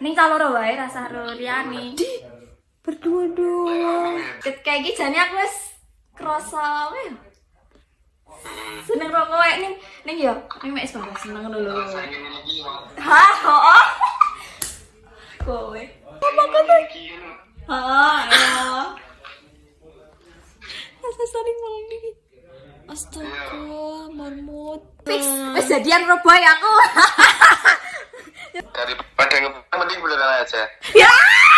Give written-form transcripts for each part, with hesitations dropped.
Ning caloro wae rasa karo liyane. Berdua doang. Kayak iki jane aku wis krasa wae. Seneng rokok wae ning yo, ning mek sebagai seneng ngono lho. Ha, oh. Kowe. Apa kata? Ha, ya. Rasa saling melengki. Astaga, marmut. Wis jadian ro boy aku. Daripada ngebuka mending beneran aja. Ya.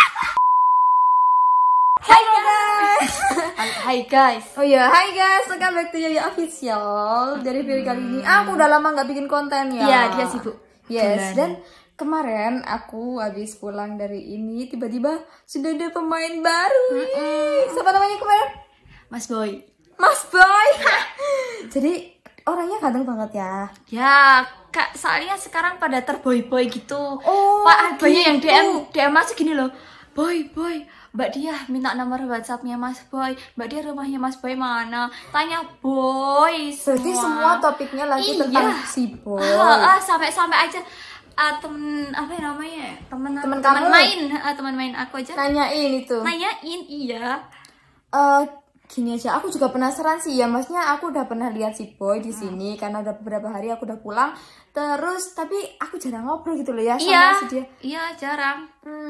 Hai guys. Oh ya, hai guys, welcome back to Yoyo Official. Dari video kali ini aku udah lama nggak bikin konten ya. Iya, dia sibuk. Yes, dan kemarin aku habis pulang dari ini tiba-tiba sudah ada pemain baru. Siapa namanya kemarin? Mas Boy. Mas Boy. Jadi orangnya ganteng banget ya. Ya, Kak, soalnya sekarang pada terboy-boy gitu. Oh, Pak, banyak yang gitu. DM masuk gini loh. Boy, Mbak Dia minta nomor WhatsApp-nya Mas Boy. Mbak Dia rumahnya Mas Boy mana? Tanya Boy semua. Berarti semua topiknya lagi tentang si Boy. Sampai aja temen apa namanya? Temen Teman main aku aja. Nanyain itu. Nanyain, iya. Gini aja, aku juga penasaran sih ya, maksudnya aku udah pernah lihat si Boy di sini karena udah beberapa hari aku udah pulang. Terus tapi aku jarang ngobrol gitu loh ya sama si dia. Iya, jarang.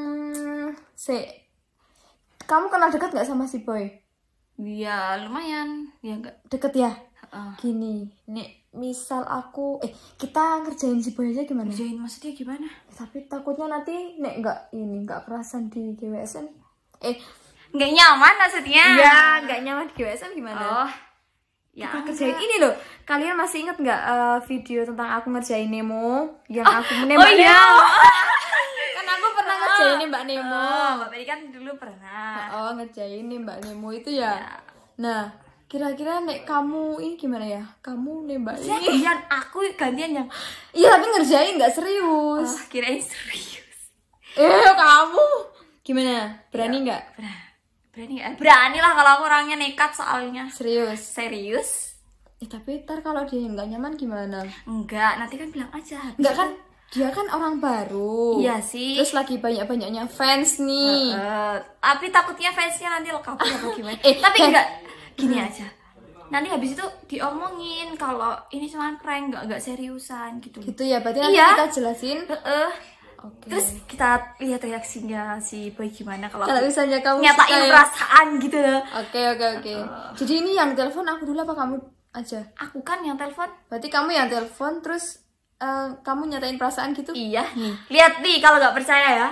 Kamu kenal deket nggak sama si Boy? Ya lumayan, ya enggak. Deket ya? Gini, nih misal kita ngerjain si Boy aja gimana? Ngerjain maksudnya gimana? Tapi takutnya nanti nggak kerasan di GWSN. Nggak nyaman maksudnya? Iya, nggak nyaman di GWSN gimana? Oh, ya kita kerjain ini loh. Kalian masih inget nggak video tentang aku ngerjain Nemo yang aku menembak Nemo? Kan aku pernah ngerjain Mbak Nemo. Mbak Peri kan dulu pernah. Ngerjain Mbak Nemo itu ya. Nah, kira-kira nek kamu ini gimana ya? Kamu nembak ini? Gantian yang. Iya, tapi ngerjain nggak serius. Kirain serius. Kamu gimana? Berani nggak? Berani lah kalau aku orangnya nekat soalnya. Serius. Tapi ntar kalau dia nggak nyaman gimana? Enggak, nanti kan bilang aja. Enggak kan? Dia kan orang baru. Iya sih. Terus lagi banyak-banyaknya fans nih. Tapi takutnya fansnya nanti kabur apa gimana? Tapi enggak. Gini aja. Nanti habis itu diomongin kalau ini cuma prank, enggak seriusan gitu. Gitu ya, berarti nanti kita jelasin. Okay. Terus kita lihat reaksinya si Boy gimana kalau misalnya kamu nyatain perasaan gitu loh. Oke. Jadi ini yang telepon aku dulu apa kamu aja? Aku kan yang telepon. Berarti kamu yang telepon terus kamu nyatain perasaan gitu? Iya nih. Lihat nih kalau nggak percaya ya.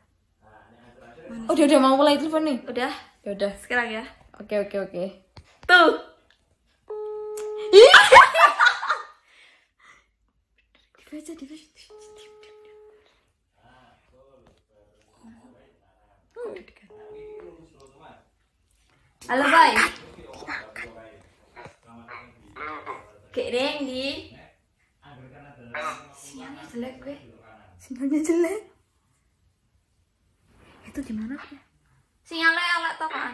Udah mau mulai telepon nih. Udah. Udah. Sekarang ya. Oke. Tuh. Dibaca. Halo Boy. Kayak deng di. Sinyalnya jelek gue. Itu gimana? Sinyalnya elek toh kan?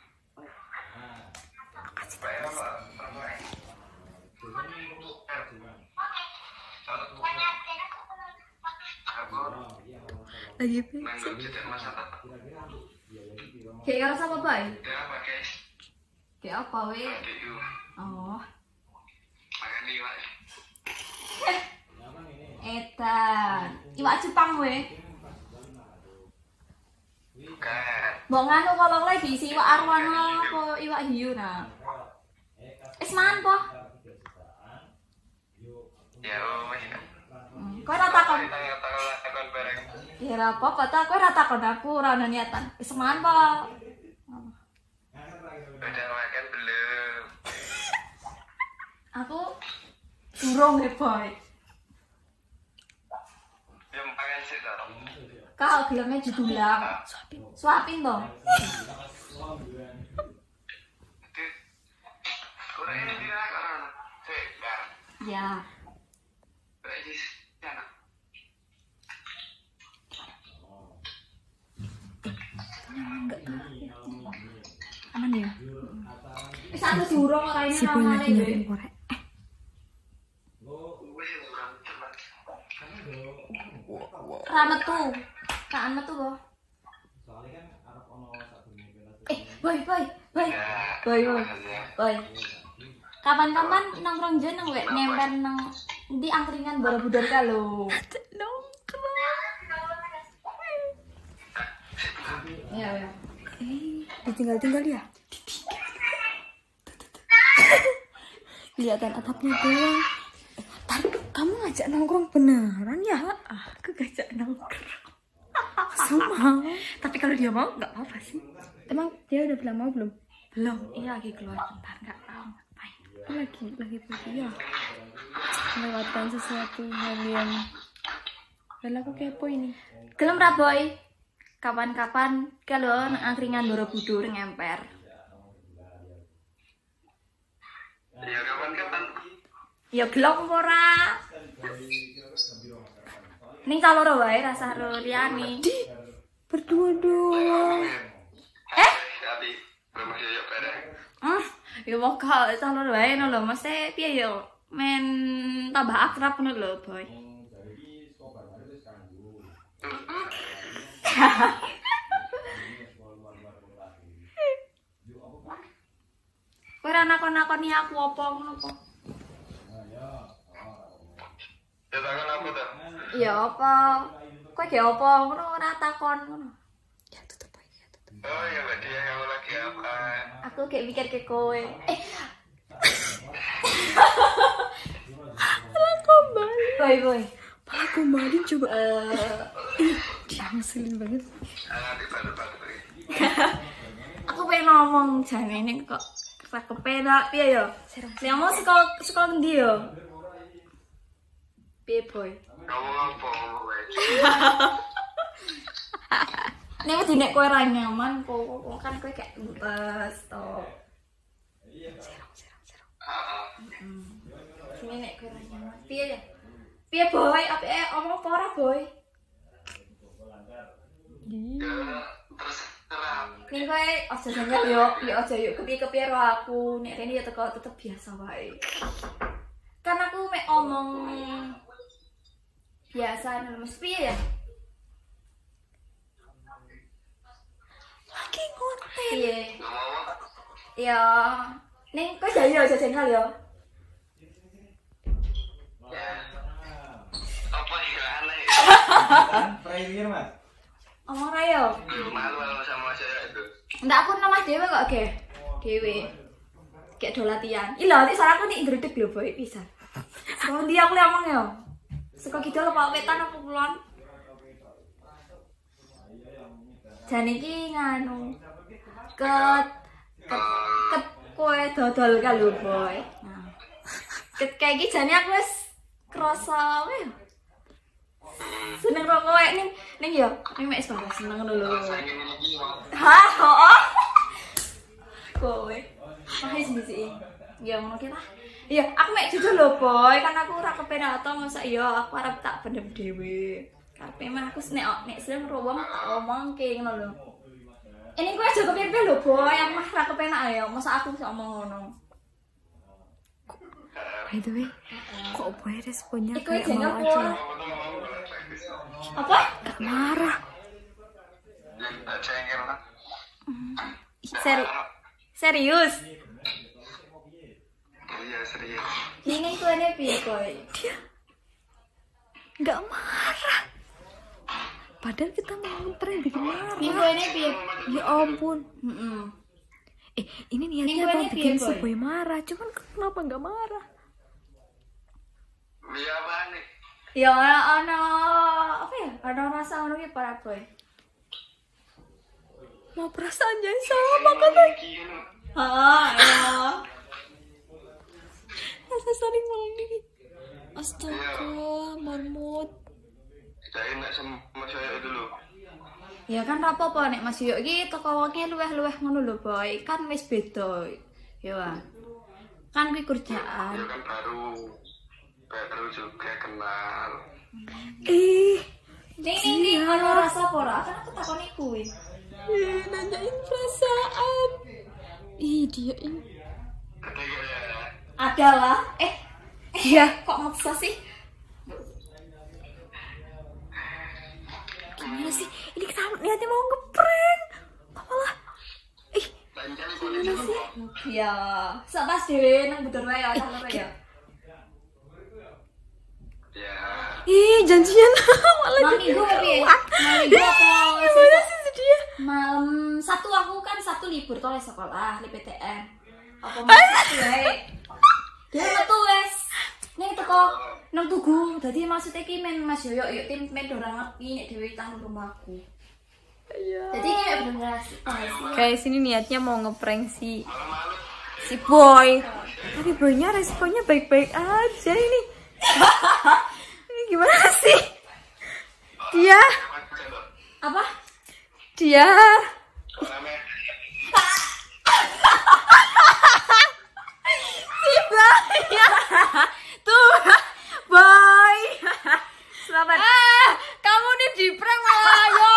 Lagi Kayak rasa apa Boy? Kayak apa we? Oh. Etan, iwak Jepang we. Mbok nganu kolong lagi si iwak arwana apa iwak hiu nah. Mangan po? Ya wes. Kowe ra takon. Ya ra apa-apa ta, kowe ra takon aku ora ana niatan. Wis mangan po. Udah makan belum? Aku durung ya Boy. Belum makan sih toh. Kau bilangnya judulang. Suapin toh. Kurang ini dia kan. Ya. Aman ya? Wis aku durung ora ini namane lho. Ramet tuh. Tak anet tuh kok. Boy. Kapan-kapan nongkrong jeneng wek ngemper nang di angkringan Borobudur ka lho. Nongkrong. Ya. Ditinggal-tinggal ya? Kelihatan atapnya doang. Kamu ngajak nongkrong beneran ya? Aku ngajak nongkrong. Sama. Tapi kalau dia mau nggak apa-apa sih. Emang dia udah bilang mau belum? Belum. Iya lagi keluar bentar nggak tahu ngapain. Lagi pergi ya. Melewatkan sesuatu hal yang aku kepo ini. Gelem ra boy. Kapan-kapan kalau nang angkringan Borobudur ngemper. Ya kapan-kapan. Ya gelem ora. Ning kaloro wae rasa karo liyane. Berdua doang. Tapi belum ya bareng. Ya moga kaloro wae no lho, mesti piye yo men tambah akrab ngono lho, boy. Kowe ora nakon-nakoni aku apa ngono apa? Ya takon apa tuh? Ya apa? Kowe ge apa ngono ora takon ngono. Ya tutup aja. Oh ya Mbak Dia, kamu lagi apa? Aku kayak mikir ke kowe. Boy. Pak kembali coba. Dia ngeselin banget. Nanti baru. Aku pengen ngomong jane ini kok ra kepenak piye yo? Lah mau sekolah endi yo? Piye boy? Ngomong apa? Nek wedi nek kowe ra nyaman kok kan kowe kayak bebas to. Serong. Sini nek kowe ra nyaman. Piye ya? Piye boy? Apa omong apa ora boy? Terserah. Ning kowe aja jengkel yo, aja yuk kepiye-kepiye karo aku. Nek rene ya teko tetep biasa wae. Kan aku mek omong biasa nek mesti piye ya? Lagi ngonten. Piye? Ngomong Ya, ning kowe jayo aja jengkel yo. apa ya aneh? Terakhir mas. Omong ra yo. Malu sama saya itu. Ndak aku nama dhewe kok ge. Dhewe. Kayak do latihan. Ih lho, soalnya aku nek ngredeg lho boy pisan. Wong ndi aku le omong yo. Saka kidul apa wetan apa kulon? Jane iki nganu. Ket kowe dodol ka lho boy. Nah. Ket kayak iki jane aku wis krasa wae. Seneng rokok wae ning yo. Ning mek wis seneng ngono lho. Saking ini Hah, oh. Kowe. Makanya sendiri. Ya ngono ki lah. Iya, aku mek jujur lho, boy. Kan aku ora kepenak to masa iya aku arep tak pendem dhewe. Karepe mah aku nek seneng karo wong tak omongke ngono lho. Ini kowe aja kepir-pir lho, boy. Aku mah ora kepenak ya. Masa aku bisa omong ngono. By the way, kok boy responnya Kowe kayak jengkel mau po. aja. Apa? Gak marah. tak cengkel kan? Serius. Iya serius. Ini kowe ne piye, boy? Dia gak marah. Padahal kita mau prank bikin marah. Ini kowe ne piye? Ya ampun. Heeh. Ini niatnya Ini mau gue bikin piye, si Boy? boy marah. Cuman kenapa gak marah? Iya apa nih? Ya ana apa ya? Ana rasa ngono ki para boy. Mau perasaannya yang sama katanya. Heeh, ya. Rasa saling melindungi. Astaga, marmut. Tidak enak sama saya dulu. Ya kan ra apa-apa nek Mas Yo iki teko wonge luweh-luweh ngono lho, boy. Kan wis beda. Ya Wan. Kan kuwi kerjaan. Ya kan baru juga kenal. Ning ana rasa apa ora? Kan aku takoni kuwi. Nanyain perasaan. Dia ini. Ketiga ya. Ada lah. Iya, kok maksa sih? Gimana sih? Ini kita niatnya mau ngeprank. Apalah. Ih, Lanjut gimana sih? Ya, sak pas dhewe nang budar wae ya salah ya. Ya. Ih, janjian malah Malam jadi minggu apa ya? kuat. Malam minggu apa? Gimana sih sedih? Malam Sabtu aku kan Sabtu libur to les sekolah, li PTN. Apa malam Sabtu wae? Dia metu wes. Ning teko nang tugu. Dadi maksud iki men Mas Yoyo yuk tim men ora ngerti nek dhewe tang rumahku. Iya. Jadi iki mek bener-bener asik. Guys, ini niatnya mau ngeprank si boy. Tapi boynya responnya baik-baik aja ini. Ini gimana sih? Dia Apa? dia si boy. Tuh, boy. Selamat. Kamu nih di prank malah yo.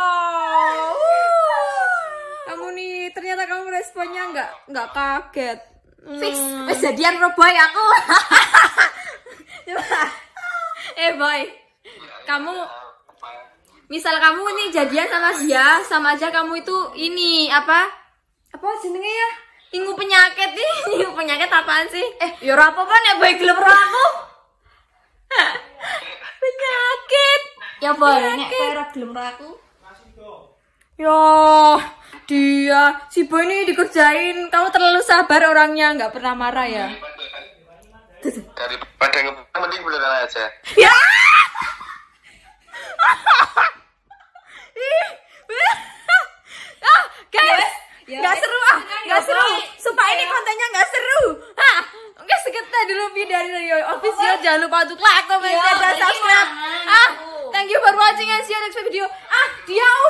Kamu nih ternyata kamu responnya nggak kaget. Fix wis jadian karo boy aku. Coba. Boy, kamu misal kamu nih jadian sama dia, sama aja kamu itu ini apa jenenge ya? Ingu penyakit nih, ingu penyakit apaan sih? Ya ora apa-apa nek boy gelem karo aku. Penyakit. Ya boy nek kowe ora gelem karo aku. Yo, dia si boy ini dikerjain. Kamu terlalu sabar orangnya, nggak pernah marah ya? Daripada ngeprank mending beneran aja. Ya. Guys, nggak seru nggak seru. Sumpah ini kontennya nggak seru. Oke, segitu dulu video dari Rio Official. Jangan lupa untuk like, comment, dan subscribe. Thank you for watching and see you next video. Dia